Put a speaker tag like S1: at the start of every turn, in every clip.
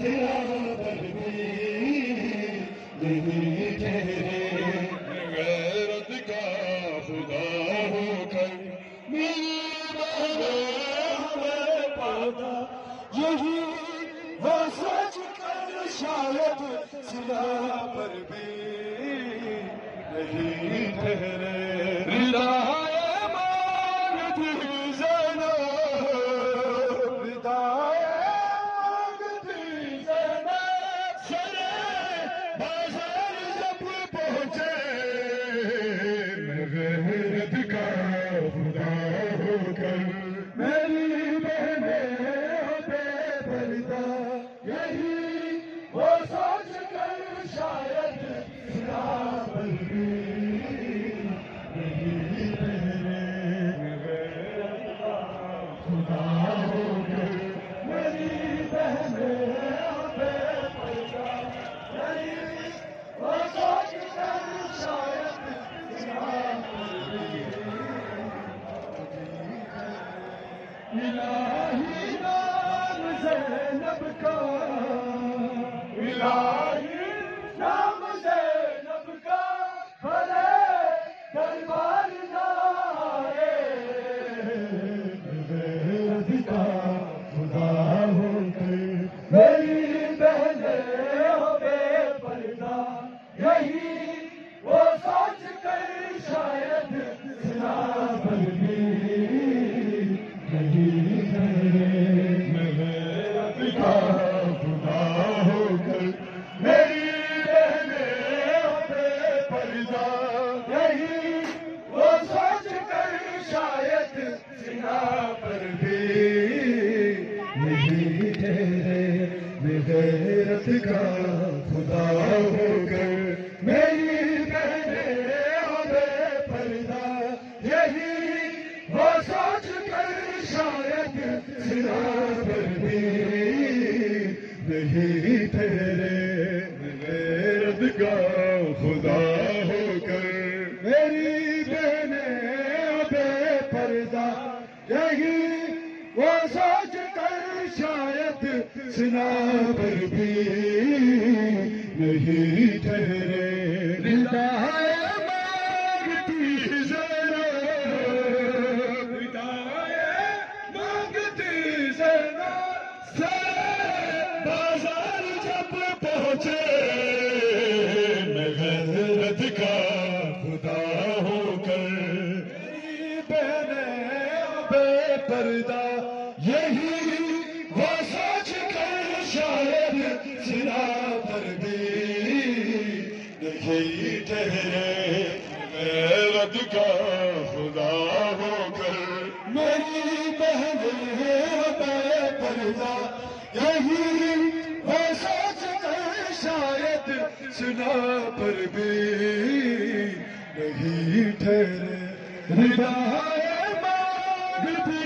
S1: سرا پر بھی نہیں ٹھہرے، غیرت کا خدا ہو کر میری بہنیں ہمیں پاتا، یہی وہ سوچ کر شاید سرا پر بھی نہیں ٹھہرے، ردائے مانگتی زینب، ردائے مانگتی زینب، سرے بازار جب پہنچے، میں غیرت کا خدا ہو کر میری بہنیں ہو بے پردہ، یہی وہ سوچ کر شاید سرا پر بھی نہیں ٹھہرے، غیرت کا خدا ہو کر میری بہنیں ہو بے پردہ، یہی وہ سوچ کر شاید سرا پر بھی الہی نام زینب کا، الہی نام زینب کا بھلے دربار نہ آئے، غیرت کا خدا ہو کر میری بہنیں ہو بے پردہ، یہی وہ سوچ کر شاید سرا پر بھی نہیں ٹھہرے، میں غیرت کا خدا ہو کر میری بہنیں ہو بے پردہ، یہی وہ سوچ کر شاید سرا پر بھی نہیں ٹھہرے، میں غیرت کا خدا ہو کر میری بہنیں ہو بے پردہ، یہی وہ سوچ کر شاید سرا پر بھی نہیں ٹھہرے، غیرت کا خدا ہو کر میری بہنیں ہو بے پردہ، یہی وہ سوچ کر شاید سرا پر بھی نہیں ٹھہرے، ردائے مانگتی زینب، ردائے مانگتی زینب، سرے بازار جب پہنچے، میں غیرت کا خدا ہو کر میری بہنیں ہو بے پردہ، یہی وہ سوچ کر شاید سرا پر بھی نہیں ٹھہرے، غیرت کا خدا ہو کر میری بہنیں ہو بے پردہ، یہی وہ سوچ کر شاید سرا پر بھی نہیں ٹھہرے، ردائے مانگتی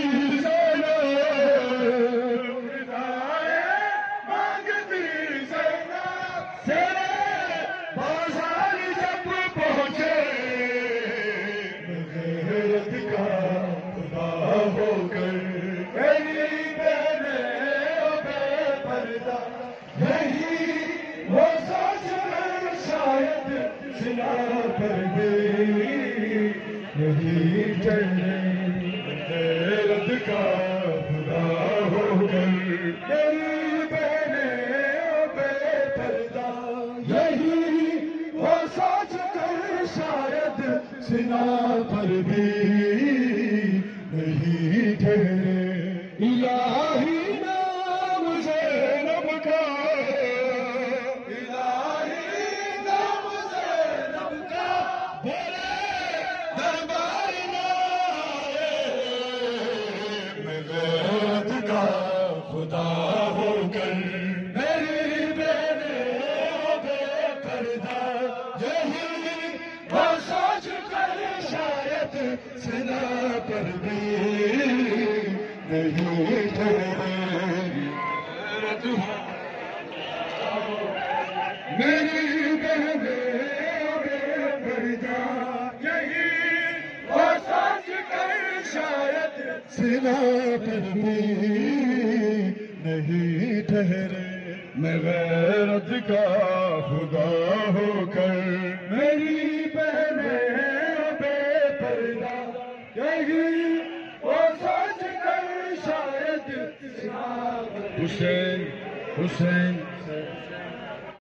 S1: زینب، ردائے مانگتی زینب، سرے بازار جب پہنچے، میں غیرت کا خدا ہو کر میری بہنیں ہو بے پردہ، یہی وہ سوچ کر شاید سرا پر بھی نہیں ٹھہرے، غیرت کا خدا ہو کر میری بہنیں ہو بے پردہ، یہی وہ سوچ کر شاید سرا پر بھی نہیں ٹھہرے، الہی نام زینب کا، الہی نام زینب کا بھلے دربار نہ آئے، میں غیرت کا خدا ہو کر میری بہنیں ہو بے پردہ، یہی وہ سوچ کر شاید سرا پر بھی نہیں ٹھہرے، میری بہنیں ہو بے پردہ، یہی وہ سوچ کر شاید سرا پر بھی نہیں ٹھہرے، میں غیرت کا خدا ہو کر میری بہنیں بے پردہ یہی وہ سوچ کر شاید حسین حسین